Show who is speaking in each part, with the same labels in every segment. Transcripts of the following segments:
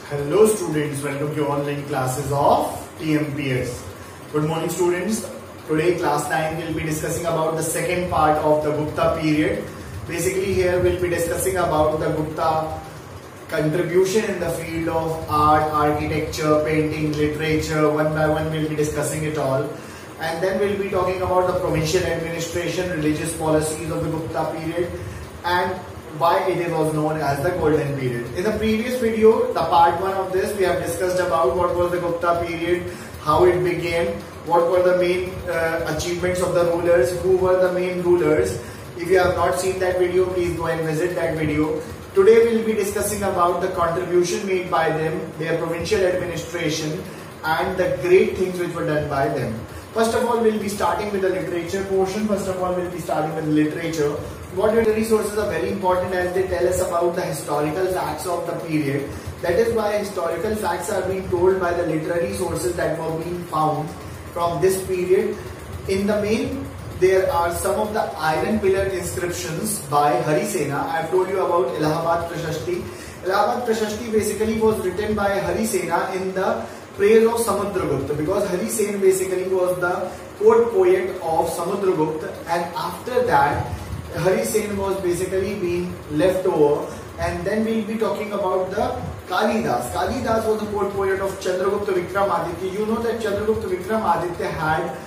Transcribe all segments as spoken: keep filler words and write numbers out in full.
Speaker 1: Hello students, welcome to online classes of T M P S. Good morning students. Today class nine will be discussing about the second part of the Gupta period. Basically here we'll be discussing about the Gupta contribution in the field of art, architecture, painting, literature. One by one we'll be discussing it all. And then we'll be talking about the provincial administration, religious policies of the Gupta period and why it was known as the golden period. In the previous video, the part one of this, we have discussed about what was the Gupta period, how it began, what were the main uh, achievements of the rulers, who were the main rulers. If you have not seen that video, please go and visit that video. Today we will be discussing about the contribution made by them, their provincial administration and the great things which were done by them. First of all, we'll be starting with the literature portion. First of all, we'll be starting with literature. What literary sources are very important as they tell us about the historical facts of the period. That is why historical facts are being told by the literary sources that were being found from this period. In the main, there are some of the iron pillar inscriptions by Harisena. I have told you about Allahabad Prashasti. Allahabad Prashasti basically was written by Harisena in the praise of Samudragupta, because Harisen basically was the court poet of Samudragupta, and after that Harisen was basically being left over. And then we will be talking about the Kalidas. Kalidas was the court poet of Chandragupta Vikramaditya. You know that Chandragupta Vikramaditya had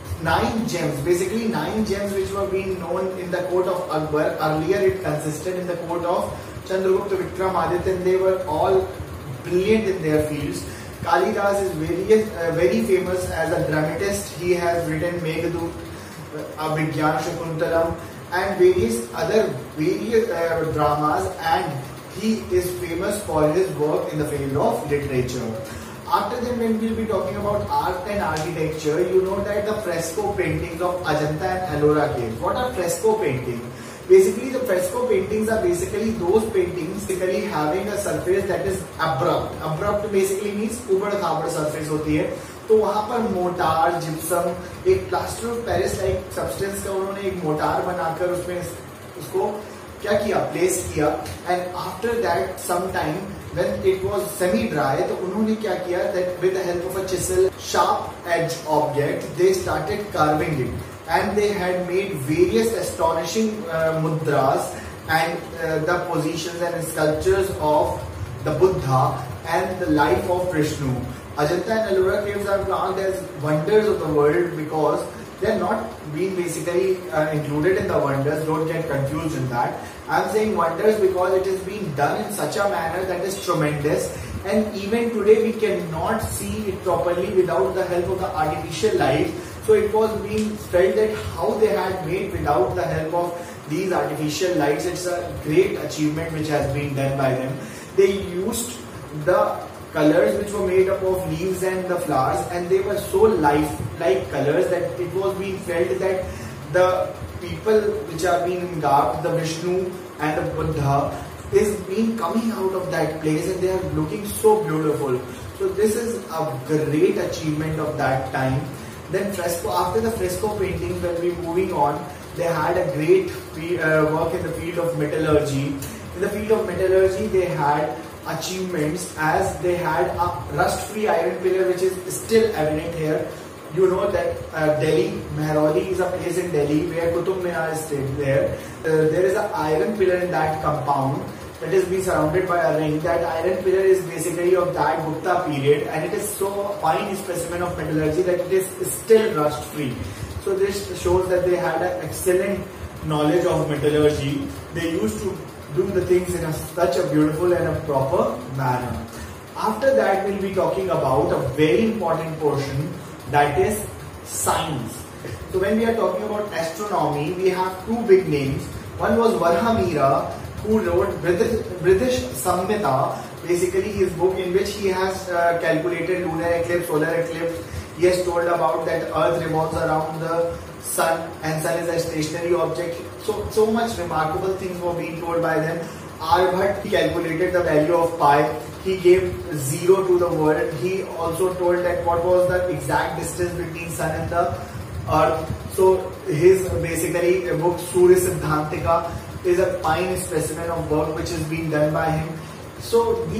Speaker 1: nine gems, basically nine gems which were being known in the court of Akbar. Earlier it consisted in the court of Chandragupta Vikramaditya, and they were all brilliant in their fields. Kalidas is very, uh, very famous as a dramatist. He has written Meghdut, uh, Abhigyan Shakuntalam and various other various uh, dramas, and he is famous for his work in the field of literature. After that, when we will be talking about art and architecture, you know that the fresco paintings of Ajanta and Ellora caves. What are fresco paintings? Basically, the fresco paintings are basically those paintings basically having a surface that is abrupt. Abrupt basically means ubad-khabad surface होती है. तो वहाँ पर mortar, gypsum, एक plaster of Paris like substance का उन्होंने एक motor बनाकर उसमें उसको क्या किया, प्लेस किया. And after that some time when it was semi dry, तो उन्होंने क्या किया, that with the help of a chisel, sharp edge object, they started carving it. And they had made various astonishing uh, mudras and uh, the positions and sculptures of the Buddha and the life of Vishnu. Ajanta and Ellora caves are marked as wonders of the world because they are not being basically uh, included in the wonders. Don't get confused in that. I am saying wonders because it is being done in such a manner that is tremendous, and even today we cannot see it properly without the help of the artificial light. So it was being felt that how they had made without the help of these artificial lights. It's a great achievement which has been done by them. They used the colors which were made up of leaves and the flowers, and they were so life-like colors that it was being felt that the people which are being garbed, the Vishnu and the Buddha, is being coming out of that place, and they are looking so beautiful. So this is a great achievement of that time. Then fresco, after the fresco paintings, when we moving on, they had a great uh, work in the field of metallurgy. In the field of metallurgy, they had achievements as they had a rust-free iron pillar which is still evident here. You know that uh, Delhi, Mehrauli is a place in Delhi where Qutub Minar is stayed there. Uh, there is an iron pillar in that compound that is being surrounded by a ring. That iron pillar is basically of that Gupta period, and it is so fine specimen of metallurgy that it is still rust free. So this shows that they had an excellent knowledge of metallurgy. They used to do the things in a, such a beautiful and a proper manner. After that, we'll be talking about a very important portion, that is science. So when we are talking about astronomy, we have two big names. One was Varhamira, who wrote British, British Samhita, basically his book in which he has uh, calculated lunar eclipse, solar eclipse. He has told about that Earth revolves around the Sun and Sun is a stationary object. So, so much remarkable things were being told by them. Aryabhatta, he calculated the value of pi. He gave zero to the world. He also told that what was the exact distance between Sun and the Earth. So his basically book Surya Siddhantika is a fine specimen of work which is being done by him. So these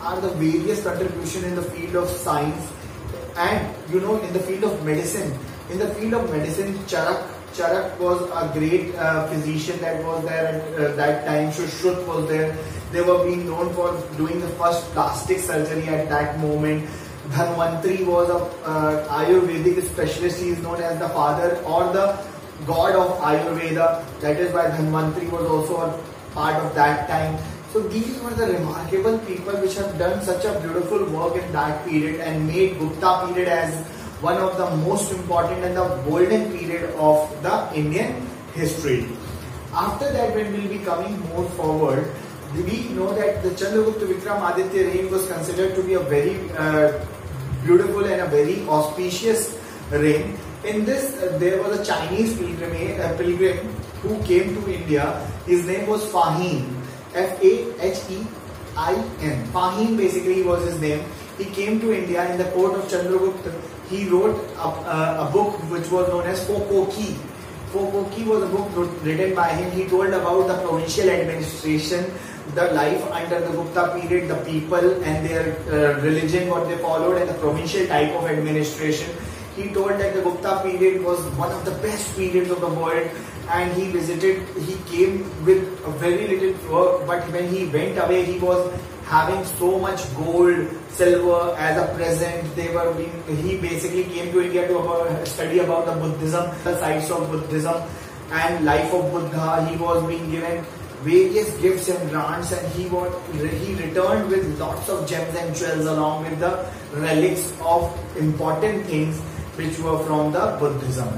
Speaker 1: are the various contribution in the field of science and you know in the field of medicine. In the field of medicine, Charak Charak was a great uh, physician that was there at uh, that time. Shushruta was there. They were being known for doing the first plastic surgery at that moment. Dhanvantri was a uh, Ayurvedic specialist. He is known as the father or the god of Ayurveda. That is why Dhanvantri was also a part of that time. So these were the remarkable people which have done such a beautiful work in that period and made Gupta period as one of the most important and the golden period of the Indian history. After that, when we will be coming more forward, we know that the Chandragupta Vikramaditya reign was considered to be a very uh, beautiful and a very auspicious reign. In this, uh, there was a Chinese pilgrim, uh, pilgrim who came to India. His name was Fahim. F A H E I N. Fahim basically was his name. He came to India in the court of Chandragupta. He wrote a, a, a book which was known as Fokoki. Fokoki was a book written by him. He told about the provincial administration, the life under the Gupta period, the people and their uh, religion, what they followed, and the provincial type of administration. He told that the Gupta period was one of the best periods of the world, and he visited, he came with a very little work, but when he went away, he was having so much gold, silver as a present. They were being, he basically came to India to about, study about the Buddhism, the sites of Buddhism and life of Buddha. He was being given various gifts and grants, and he was he returned with lots of gems and jewels along with the relics of important things which were from the Buddhism.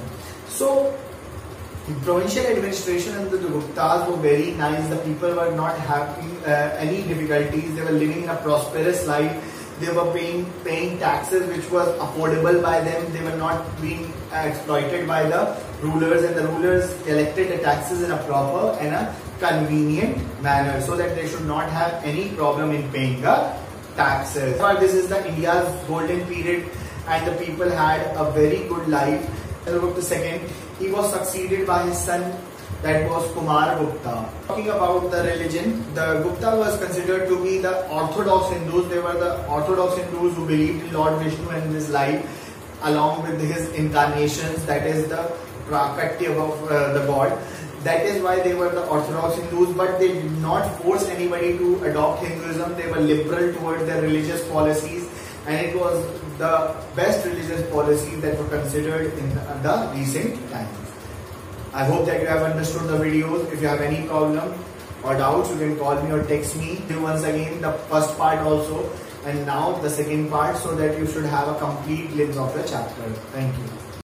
Speaker 1: So the provincial administration under the Guptas were very nice. The people were not having uh, any difficulties. They were living in a prosperous life. They were paying paying taxes which was affordable by them. They were not being exploited by the rulers, and the rulers collected the taxes in a proper and a convenient manner so that they should not have any problem in paying the taxes. This is the India's golden period, and the people had a very good life. Chandragupta the second, he was succeeded by his son, that was Kumar Gupta. Talking about the religion, the Gupta was considered to be the orthodox Hindus. They were the orthodox Hindus who believed in Lord Vishnu and his life along with his incarnations, that is the Prakatya of uh, the god. That is why they were the orthodox Hindus, but they did not force anybody to adopt Hinduism. They were liberal towards their religious policies, and it was the best religious policies that were considered in the, the recent times. I hope that you have understood the videos. If you have any problem or doubts, you can call me or text me. Once again, the first part also, and now the second part, so that you should have a complete glimpse of the chapter. Thank you.